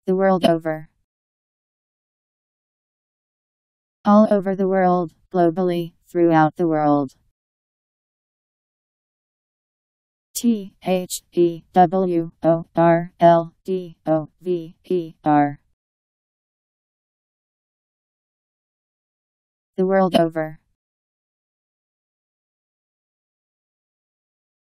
The world over. All over the world, globally, throughout the world. THEWORLDOVER. The world over.